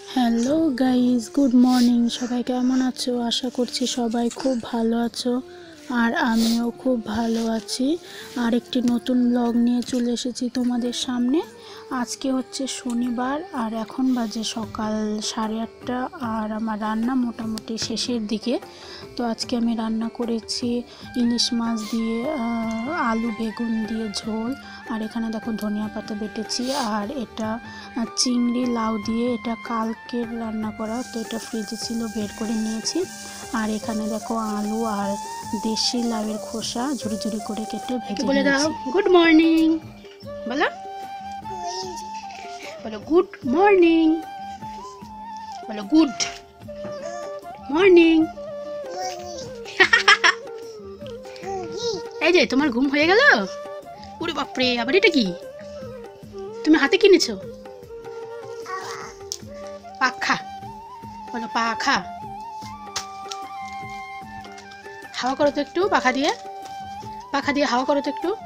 Hello guys, good morning. সবাই কেমন আছো? আশা করছি সবাই খুব ভালো আছো, আর আমিও খুব ভালো আছি। আর একটি নতুন ব্লগ নিয়ে চলে এসেছি তোমাদের সামনে। আজকে হচ্ছে শনিবার, আর এখন বাজে সকাল 8:30, আর আমার রান্না মোটামুটি শেষের দিকে। তো আজকে আমি রান্না করেছি ইলিশ মাছ দিয়ে আলু বেগুন দিয়ে ঝোল, আর এখানে দেখো ধনিয়া পাতা বেটেছি, আর এটা চিংড়ি লাউ দিয়ে, এটা কালকের রান্না করা, তো এটা ফ্রিজে ছিল, বের করে নিয়েছি। আর এখানে দেখো আলু আর দেশি লাউয়ের খোসা ঝুড়ি ঝুড়ি করে কেটে ভেজে বলে দাও গুড মর্নিং। বলো বলো গুড মর্নিং, বলো গুড মর্নিং। এই যে তোমার ঘুম হয়ে গেল? ওরে বাপরে, আবার এটা কি তুমি হাতে কিনেছো? পাখা, বলো পাখা। হাওয়া করো তো একটু, পাখা দিয়ে হাওয়া করো তো একটু।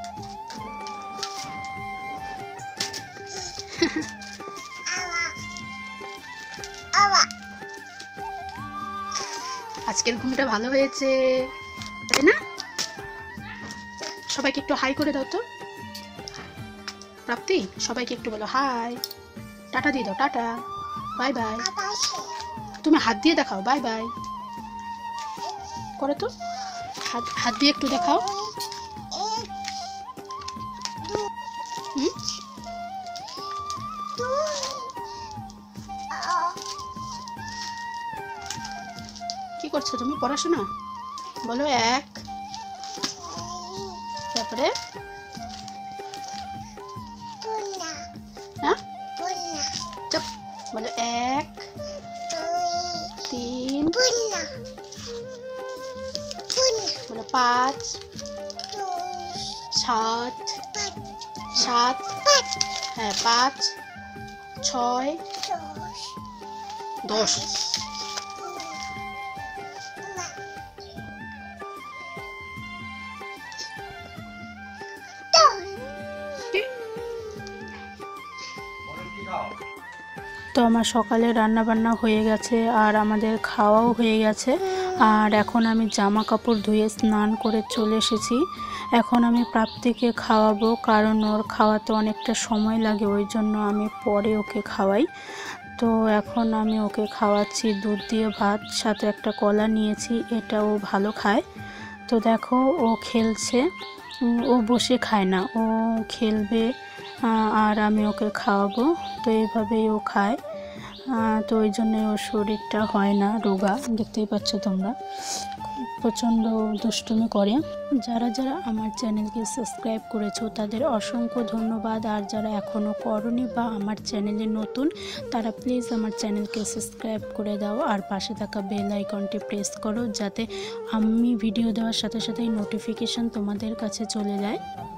আজকের ঘুমটা ভালো হয়েছে, তাই না? সবাইকে একটু হাই করে দাও তো। প্রাপ্তি, সবাইকে একটু বলো হাই, টাটা দিয়ে দাও, টাটা, বাই বাই। তুমি হাত দিয়ে দেখাও, বাই বাই করো তো, হাত দিয়ে একটু দেখাও। কি করছো তুমি? পড়াশোনা? বলো এক, তারপরে হ্যাঁ চুপ, বলো এক, তিন, বলো পাঁচ, সাত, হ্যাঁ পাঁচ, ছয়, 10। তো আমার সকালে রান্না বান্না হয়ে গেছে, আর আমাদের খাওয়াও হয়ে গেছে। আর এখন আমি জামা কাপড় ধুয়ে স্নান করে চলে এসেছি। এখন আমি প্রাপ্তিকে খাওয়াবো, কারণ ওর খাওয়াতে অনেকটা সময় লাগে, ওই জন্য আমি পরে ওকে খাওয়াই। তো এখন আমি ওকে খাওয়াচ্ছি দুধ দিয়ে ভাত, সাথে একটা কলা নিয়েছি, এটা ও ভালো খায়। তো দেখো ও খেলছে, ও বসে খায় না, ও খেলবে, আর আমি ওকে খাওয়াবো। তো এইভাবেই ও খায়, তো ওই জন্যে ওর শরীরটা হয় না রোগা, দেখতেই পাচ্ছ তোমরা, প্রচণ্ড দুষ্টুমি করে। যারা যারা আমার চ্যানেলকে সাবস্ক্রাইব করেছো তাদের অসংখ্য ধন্যবাদ, আর যারা এখনও করনি বা আমার চ্যানেলে নতুন, তারা প্লিজ আমার চ্যানেলকে সাবস্ক্রাইব করে দাও, আর পাশে থাকা বেল আইকনটি প্রেস করো, যাতে আমি ভিডিও দেওয়ার সাথে সাথেই নোটিফিকেশান তোমাদের কাছে চলে যায়।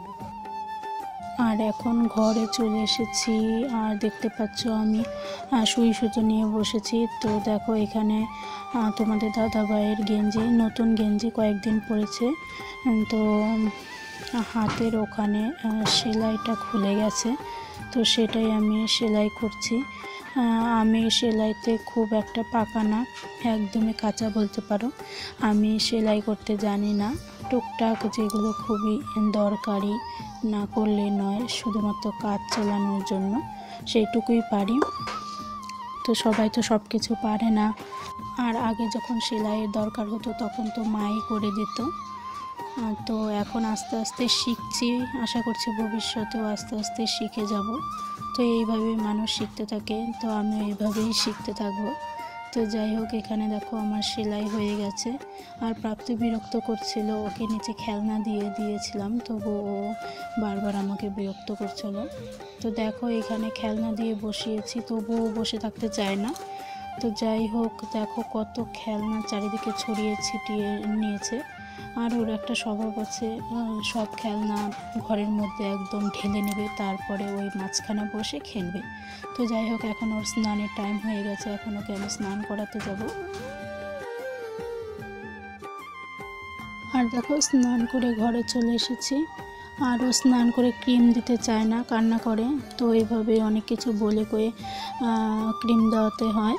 আর এখন ঘরে চলে এসেছি, আর দেখতে পাচ্ছ আমি সুই সুতো নিয়ে বসেছি। তো দেখো এখানে তোমাদের দাদাভাইয়ের গেঞ্জি, নতুন গেঞ্জি কয়েকদিন পরেছে, তো হাতের ওখানে সেলাইটা খুলে গেছে, তো সেটাই আমি সেলাই করছি। আমি সেলাইতে খুব একটা পাকা না, একদমই কাঁচা বলতে পারো। আমি সেলাই করতে জানি না, টুকটাক যেগুলো খুবই দরকারি, না করলে নয়, শুধুমাত্র কাজ চালানোর জন্য সেইটুকুই পারি। তো সবাই তো সব কিছু পারে না, আর আগে যখন সেলাইয়ের দরকার হতো তখন তো মাই করে দিত। তো এখন আস্তে আস্তে শিখছি, আশা করছি ভবিষ্যতেও আস্তে আস্তে শিখে যাব। তো এইভাবেই মানুষ শিখতে থাকে, তো আমি এইভাবেই শিখতে থাকবো। তো যাই হোক, এখানে দেখো আমার সেলাই হয়ে গেছে। আর প্রাপ্তি বিরক্ত করছিল, ওকে নিচে খেলনা দিয়ে দিয়েছিলাম, তবু ও বারবার আমাকে বিরক্ত করছিল। তো দেখো এখানে খেলনা দিয়ে বসিয়েছি, তবুও বসে থাকতে চায় না। তো যাই হোক, দেখো কত খেলনা চারিদিকে ছড়িয়ে ছিটিয়ে নিয়েছে, আর ওর একটা স্বভাব আছে, সব খেলনা ঘরের মধ্যে একদম ঢেলে নেবে, তারপরে ওই মাঝখানে বসে খেলবে। তো যাই হোক, এখন ওর স্নানের টাইম হয়ে গেছে, এখন ওকে আমি স্নান করাতে যাব। আর দেখো স্নান করে ঘরে চলে এসেছি, আর ও স্নান করে ক্রিম দিতে চায় না, কান্না করে। তো এইভাবে অনেক কিছু বলে কয়ে ক্রিম দেওয়াতে হয়।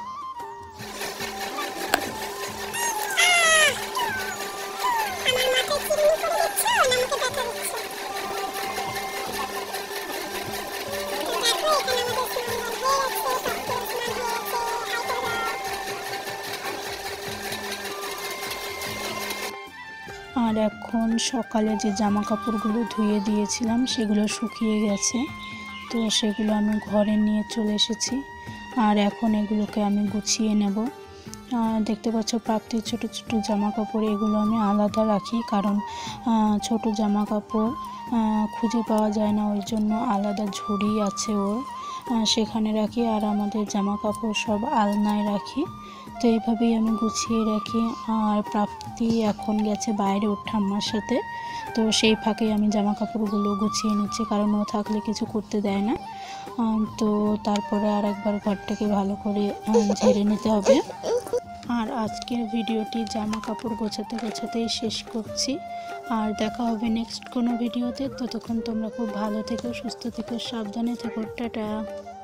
আর এখন সকালে যে জামা কাপড়গুলো ধুয়ে দিয়েছিলাম সেগুলো শুকিয়ে গেছে, তো সেগুলো আমি ঘরে নিয়ে চলে এসেছি। আর এখন এগুলোকে আমি গুছিয়ে নেব। দেখতে পাচ্ছ প্রাপ্তির ছোট ছোট জামা কাপড়, এগুলো আমি আলাদা রাখি, কারণ ছোট জামা কাপড় খুঁজে পাওয়া যায় না, ওই জন্য আলাদা ঝুড়ি আছে ওর, সেখানে রাখি। আর আমাদের জামা কাপড় সব আলনায় রাখি। তো এইভাবেই আমি গুছিয়ে রাখি। আর প্রাপ্তি এখন গেছে বাইরে ওর ঠাম্মার সাথে, তো সেই ফাঁকে আমি জামা কাপড়গুলো গুছিয়ে নিচ্ছি, কারণ ও থাকলে কিছু করতে দেয় না। তো তারপরে আর একবার ঘরটাকে ভালো করে ঝেড়ে নিতে হবে। আর আজকের ভিডিওটি জামা কাপড় গোছাতে গোছাতেই শেষ করছি। আর দেখা হবে নেক্সট কোনো ভিডিওতে। ততক্ষণ তোমরা খুব ভালো থেকো, সুস্থ থেকো, সাবধানে থেকো। টাটা।